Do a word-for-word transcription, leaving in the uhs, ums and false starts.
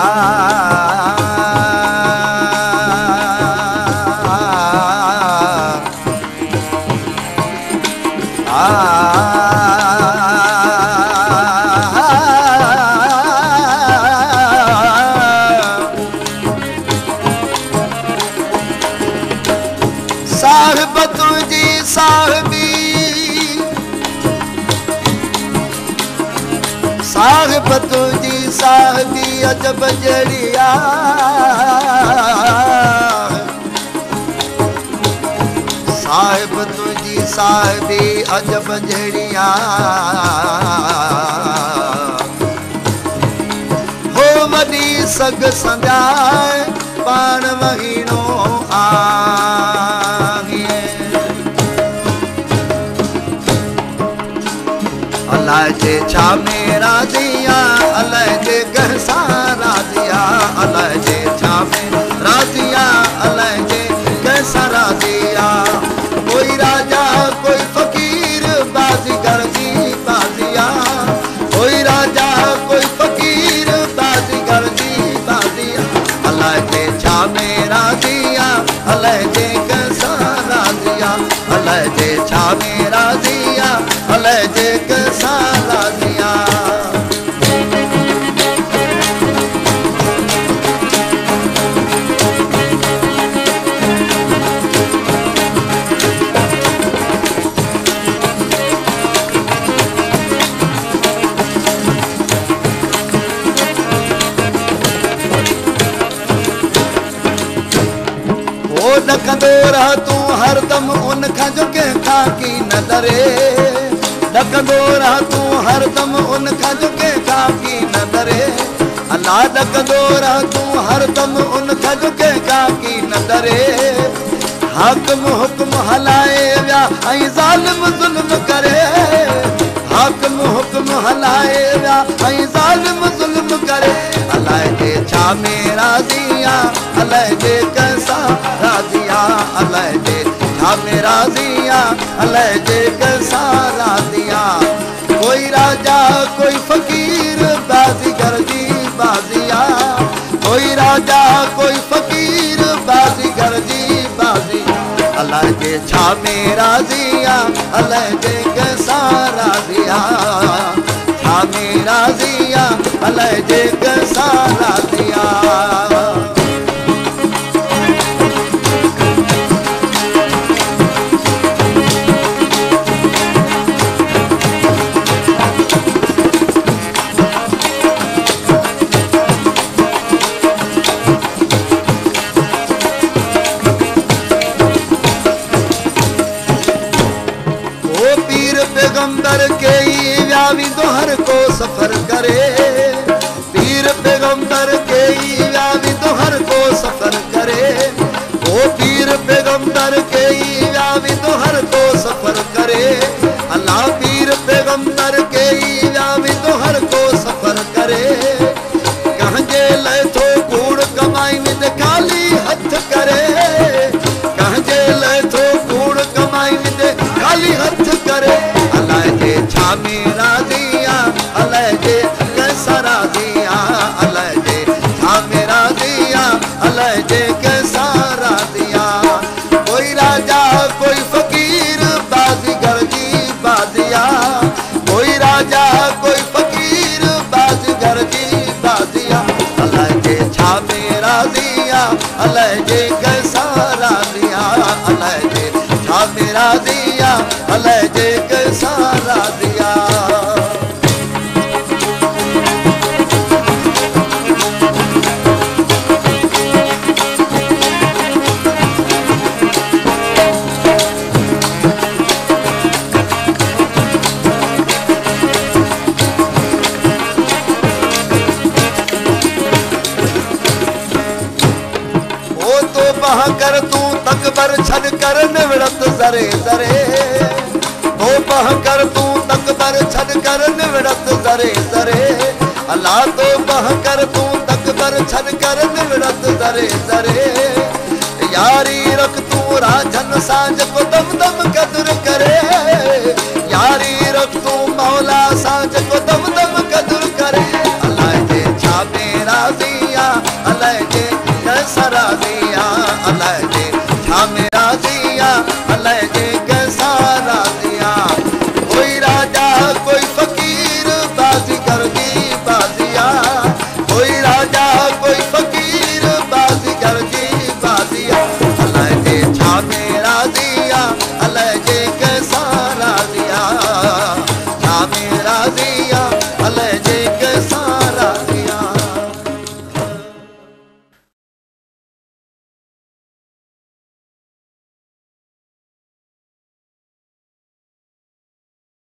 साहिब तुझी साहिबी साहिब तुझी साहिबी अजब जड़िया साहिब तुझी साहिबी अजब जड़िया हो वॾी सग संजाए पाण महीनो आहे अलाह जे छा मेरा दिया अलाह जे गहसा राजिया अलाह जे छा मेरा दिया अलाह जे गहसा राजिया कोई राजा कोई फकीर बाजीगर जी बाजिया कोई राजा कोई फकीर बाजीगर जी बाजिया अलाह जे छा मेरा दिया अलाह जे गहसा राजिया अलाह जे छा मेरा दिया अलाह जे गहसा राजिया ॾकंदो रह तूं हरदम उन खां जो कंहिंखां की न डरे ॾकंदो रह तूं हरदम उन खां जो कंहिंखां की न डरे अलाह ॾकंदो रह तूं हरदम उन खां जो कंहिंखां की न डरे हाकिम हुक्म हलाए विया ऐं ज़ालिम ज़ुल्म करे हाकिम हुक्म हलाए विया ऐं ज़ालिम ज़ुल्म करे अलाह जे छा मेरा दिया अलाह जे कैसा राजिया अलाह जे छा मेरा दिया अलाह जे कैसा राजिया कोई राजा कोई फकीर बाजीगर जी बाजिया कोई राजा कोई फकीर बाजीगर जी बाजी अलाह जे छा मेरा दिया अलाह जे कैसा राजिया छा मेरा दिया अलाह जे कैसा राजिया पैगंबर के ही व्यावी तो हर को सफर करे पीर पैगंबर के ही व्यावी तो हर को सफर करे ओ पीर पैगंबर के ही व्यावी तो हर को सफर करे अल्लाह पीर पैगंबर के ही व्यावी तो हर को सफर करे कहाँ जे लय थो कूड़ कमाई में खाली हथ करे कहाँ जे लय थो कूड़ कमाई में खाली हथ करे छा मेरा दिया अलाह जे कैसा राजिया अलाह जे छा मेरा दिया अलाह जे कैसा राजिया कोई राजा कोई फकीर बाजीगर जी बाजिया कोई राजा कोई फकीर बाजीगर जी बाजिया अलाह जे छा मेरा दिया अलाह जे कैसा राजिया अलाह जे छा मेरा दिया अलाह जे कैसा राजिया कर तू तकबर छड़ कर निवड़त जरे जरे ओ पह कर तू तकबर छड़ कर निवड़त जरे जरे अल्लाह तो पह कर तू तकबर छड़ कर निवड़त जरे जरे यारी रख तू राजन सांझ को दम दम कदर करे यारी रख तू मौला सांझ को दम